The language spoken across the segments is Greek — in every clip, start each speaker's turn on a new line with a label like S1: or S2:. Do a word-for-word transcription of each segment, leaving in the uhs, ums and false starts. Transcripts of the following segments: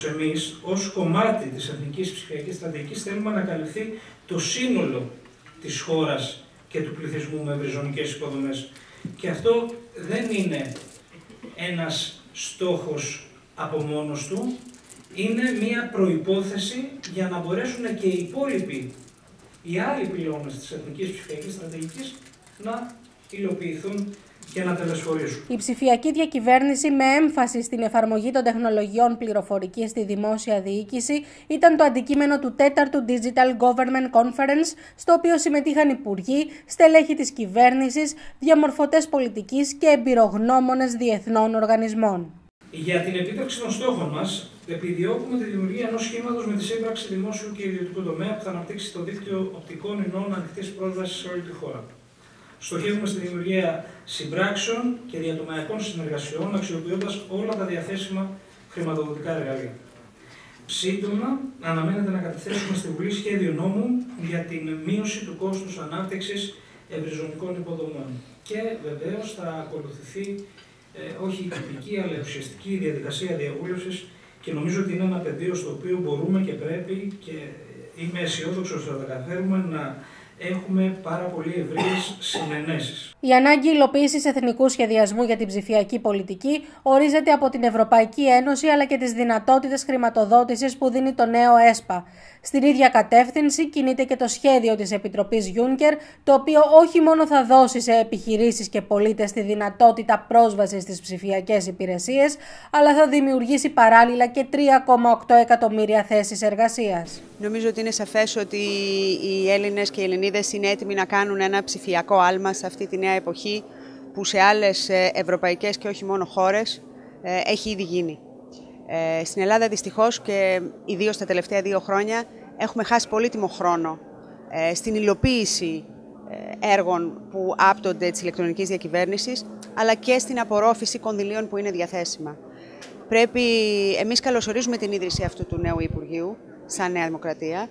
S1: Εμείς, ως κομμάτι της Εθνικής Ψηφιακής Στρατηγικής, θέλουμε να καλυφθεί το σύνολο της χώρας και του πληθυσμού με ευρυζωνικές υποδομές. Και αυτό δεν είναι ένας στόχος από μόνος του, είναι μία προϋπόθεση για να μπορέσουν και οι υπόλοιποι, οι άλλοι πυλώνες της Εθνικής Ψηφιακής Στρατηγικής να υλοποιηθούν και να τελεσφορήσουν.
S2: Η ψηφιακή διακυβέρνηση με έμφαση στην εφαρμογή των τεχνολογιών πληροφορικής στη δημόσια διοίκηση ήταν το αντικείμενο του τέταρτου Digital Government Conference, στο οποίο συμμετείχαν υπουργοί, στελέχη της κυβέρνησης, διαμορφωτές πολιτικής και εμπειρογνώμονες διεθνών οργανισμών.
S1: Για την επίτευξη των στόχων μας, επιδιώκουμε τη δημιουργία ενός σχήματος με τη σύμπραξη δημόσιου και ιδιωτικού τομέα που θα αναπτύξει το δίκτυο οπτικών ινών ανοιχτής πρόσβασης σε όλη τη χώρα. Στοχεύουμε στη δημιουργία συμπράξεων και διατομεακών συνεργασιών, αξιοποιώντας όλα τα διαθέσιμα χρηματοδοτικά εργαλεία. Σύντομα, αναμένεται να καταθέσουμε στη Βουλή σχέδιο νόμου για την μείωση του κόστους ανάπτυξης ευρυζωνικών υποδομών. Και βεβαίως θα ακολουθηθεί ε, όχι η τυπική, αλλά ουσιαστική διαδικασία διαβούλευσης, και νομίζω ότι είναι ένα πεδίο στο οποίο μπορούμε και πρέπει, και είμαι αισιόδοξος ότι θα τα καταφέρουμε, να έχουμε πάρα πολύ ευρείες συνενέσεις.
S2: Η ανάγκη υλοποίησης εθνικού σχεδιασμού για την ψηφιακή πολιτική ορίζεται από την Ευρωπαϊκή Ένωση, αλλά και τις δυνατότητες χρηματοδότησης που δίνει το νέο ΕΣΠΑ. Στην ίδια κατεύθυνση κινείται και το σχέδιο της Επιτροπής Juncker, το οποίο όχι μόνο θα δώσει σε επιχειρήσεις και πολίτες τη δυνατότητα πρόσβασης στις ψηφιακές υπηρεσίες, αλλά θα δημιουργήσει παράλληλα και τρία κόμμα οκτώ εκατομμύρια θέσεις εργασίας.
S3: Νομίζω ότι είναι σαφές ότι οι Έλληνες και οι Ελληνίδες είναι έτοιμοι να κάνουν ένα ψηφιακό άλμα σε αυτή τη νέα εποχή που σε άλλες ευρωπαϊκές και όχι μόνο χώρες έχει ήδη γίνει. Στην Ελλάδα δυστυχώς και ιδίως τα τελευταία δύο χρόνια έχουμε χάσει πολύτιμο χρόνο στην υλοποίηση έργων που άπτονται της ηλεκτρονικής διακυβέρνησης, αλλά και στην απορρόφηση κονδυλίων που είναι διαθέσιμα. Πρέπει, εμείς καλωσορίζουμε την ίδρυση αυτού του νέου Υπουργείου σαν Νέα Δημοκρατία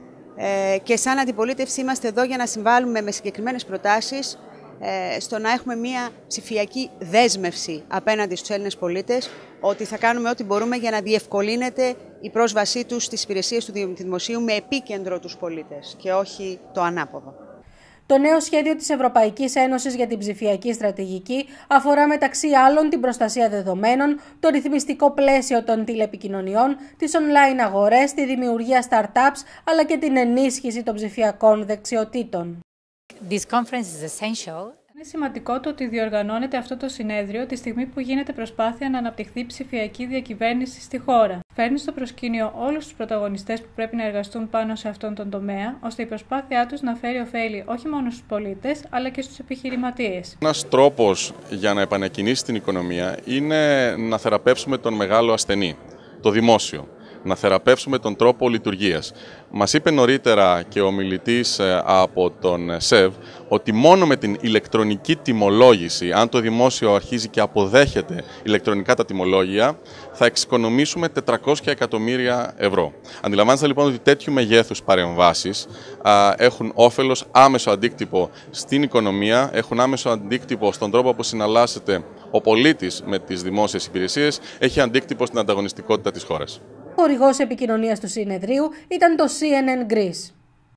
S3: και σαν αντιπολίτευση είμαστε εδώ για να συμβάλλουμε με συγκεκριμένες προτάσεις στο να έχουμε μια ψηφιακή δέσμευση απέναντι στους Έλληνες πολίτες, ότι θα κάνουμε ό,τι μπορούμε για να διευκολύνεται η πρόσβασή τους στις υπηρεσίες του δημοσίου με επίκεντρο τους πολίτες και όχι το ανάποδο.
S2: Το νέο σχέδιο της Ευρωπαϊκής Ένωσης για την ψηφιακή στρατηγική αφορά μεταξύ άλλων την προστασία δεδομένων, το ρυθμιστικό πλαίσιο των τηλεπικοινωνιών, τις online αγορές, τη δημιουργία startups, αλλά και την ενίσχυση των ψηφιακών δεξιοτήτων.
S4: This conference is essential.
S5: Είναι σημαντικό το ότι διοργανώνεται αυτό το συνέδριο τη στιγμή που γίνεται προσπάθεια να αναπτυχθεί ψηφιακή διακυβέρνηση στη χώρα. Φέρνει στο προσκήνιο όλους τους πρωταγωνιστές που πρέπει να εργαστούν πάνω σε αυτόν τον τομέα, ώστε η προσπάθειά τους να φέρει ωφέλη όχι μόνο στους πολίτες, αλλά και στους επιχειρηματίες.
S6: Ένας τρόπος για να επανεκκινήσει την οικονομία είναι να θεραπεύσουμε τον μεγάλο ασθενή, το δημόσιο. Να θεραπεύσουμε τον τρόπο λειτουργίας. Μας είπε νωρίτερα και ο μιλητής από τον ΣΕΒ ότι μόνο με την ηλεκτρονική τιμολόγηση, αν το δημόσιο αρχίζει και αποδέχεται ηλεκτρονικά τα τιμολόγια, θα εξοικονομήσουμε τετρακόσια εκατομμύρια ευρώ. Αντιλαμβάνεστε λοιπόν ότι τέτοιου μεγέθους παρεμβάσεις α, έχουν όφελος, άμεσο αντίκτυπο στην οικονομία, έχουν άμεσο αντίκτυπο στον τρόπο που συναλλάσσεται ο πολίτης με τις δημόσιες υπηρεσίες, έχει αντίκτυπο στην ανταγωνιστικότητα της χώρας.
S2: Ο χορηγός επικοινωνίας του συνεδρίου ήταν το σι εν εν Greece.